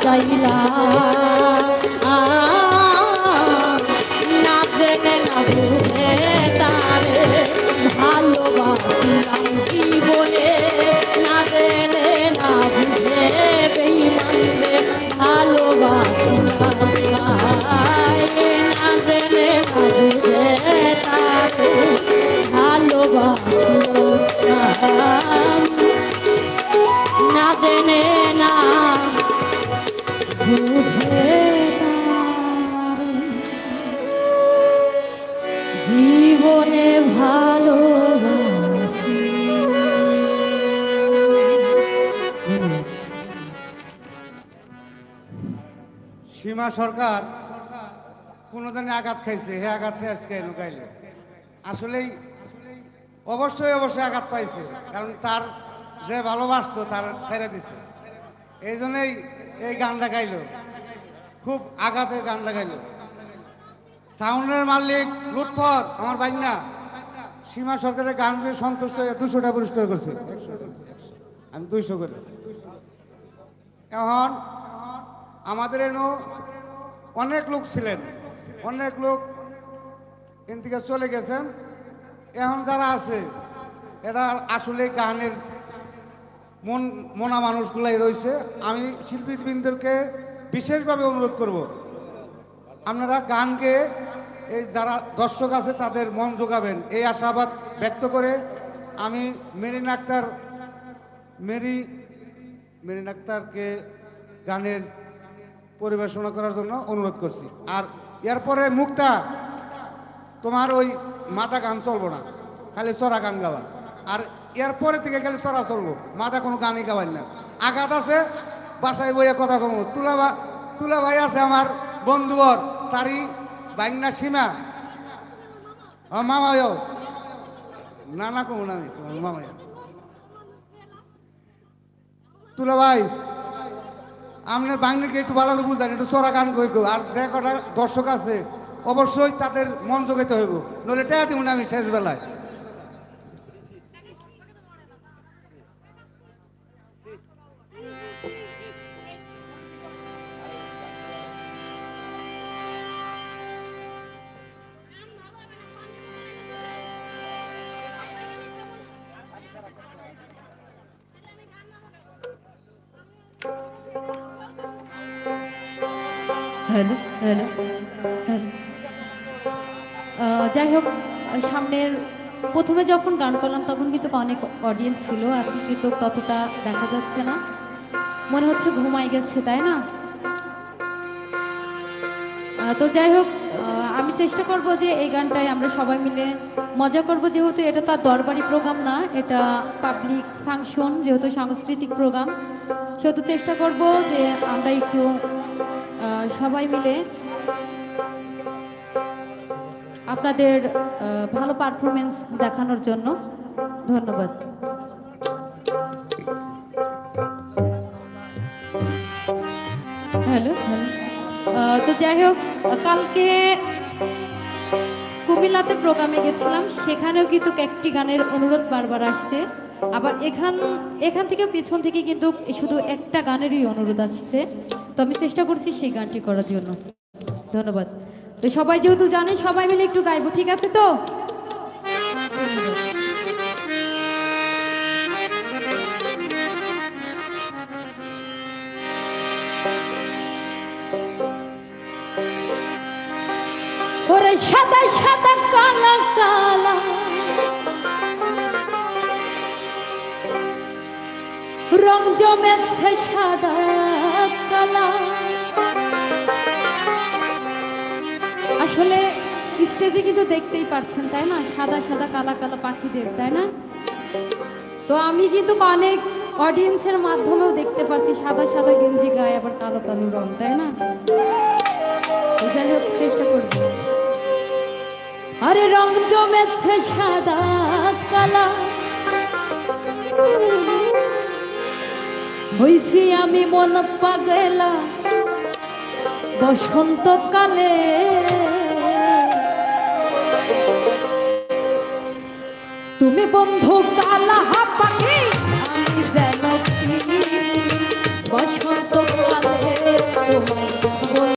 চাইলা না জেনে না বুঝে তারে ভালোবাসলাম জীবনে না জেনে না বুঝে বেঈমানরে ভালোবাসলাম না জেনে না বুঝে তারে ভালোবাসলাম না জেনে না বুঝে জীবনে ভালোবাসি। সীমা সরকার কোনোদিন আঘাত খাইছে, হে আঘাত আজকে লুকাইলে আসলেই অবশ্যই আঘাত পাইছে, কারণ তার যে ভালোবাসতো তার ছেড়ে দিছে, এই জন্যই এই গানটা গাইল, খুব আঘাতে গানটা গাইল। সাউন্ডের মালিক লুৎফর আমার বাইনা সীমা সরকারের গান সন্তুষ্ট হয়ে 200টা পুরস্কার করছে, আমি 200 করে। এখন আমাদের এনো অনেক লোক ছিলেন, অনেক লোক এদিকে চলে গেছেন, এখন যারা আছে এরা আসলে গানের মনা মানুষগুলাই রয়েছে। আমি শিল্পীবৃন্দকে বিশেষভাবে অনুরোধ করব, আপনারা গান গেয়ে এই যারা দর্শক আছে তাদের মন জোগাবেন, এই আশাবাদ ব্যক্ত করে আমি মেরিন আক্তারকে গানের পরিবেশনা করার জন্য অনুরোধ করছি। আর এরপরে মুক্তা, তোমার ওই মাথা গান চলবো না, খালি চড়া গান গাওয়া, আর এরপরে থেকে খালি চড়া চলবো, মাথা কোনো গানই গাওয়ার না। আঘাত আছে বাসায় বইয়ে কথা কমো, তুলা ভাই আছে আমার বন্ধুবর, তারই বাইনা সীমা মামাও না কমো না, আমি তোমার মামাই তুলা ভাই আপনার বাংলাকে একটু ভালো বুঝান, একটু চড়া গান কই গো। আর যে কটা দর্শক আছে অবশ্যই তাদের মন জোগাইতে হইব, নইলে টেয়া দিব না আমি শেষ বেলায়। হ্যালো হ্যালো হ্যালো যাই হোক, সামনের প্রথমে যখন গান করলাম তখন কিন্তু অনেক অডিয়েন্স ছিল, এখন কিন্তু ততটা দেখা যাচ্ছে না, মনে হচ্ছে ঘুমাই গেছে, তাই না? তো যাই হোক, আমি চেষ্টা করব যে এই গানটায় আমরা সবাই মিলে মজা করব, যেহেতু এটা তার দরবারি প্রোগ্রাম না, এটা পাবলিক ফাংশন, যেহেতু সাংস্কৃতিক প্রোগ্রাম, সেহেতু চেষ্টা করব যে আমরা একটু সবাই মিলে আপনাদের ভালো পারফরমেন্স দেখানোর জন্য। ধন্যবাদ। হ্যালো হ্যালো তো যাই হোক, কালকে কুমিল্লাতে প্রোগ্রামে গেছিলাম, সেখানেও কিন্তু একটি গানের অনুরোধ বারবার আসছে, আবার এখান থেকে পিছন থেকে কিন্তু শুধু একটা গানেরই অনুরোধ আসছে, তো আমি চেষ্টা করছি সেই গানটি করার জন্য। ধন্যবাদ। তো সবাই যেহেতু জানে, সবাই মিলে একটু গাইবো, ঠিক আছে তো? ওরে সাদা সাদা কালা কালা রং জমেছে সাদা কালা। আসলে স্টেজে কিন্তু দেখতেই পাচ্ছেন, তাই না, সাদা সাদা কালা কালা পাখিদের, তাই না? তো আমি কিন্তু অনেক অডিয়েন্সের মাধ্যমেও দেখতে পাচ্ছি সাদা সাদা গেঞ্জি গায়ে আবার কালো কালো রং, তাই না? যাই হোক, চেষ্টা করব। আরে রং জমেছে সাদা কালা, হইছি আমি মন পাগলা বসন্তকালে। তুমি বন্ধু কালা পাখি, আমি যেন বসন্ত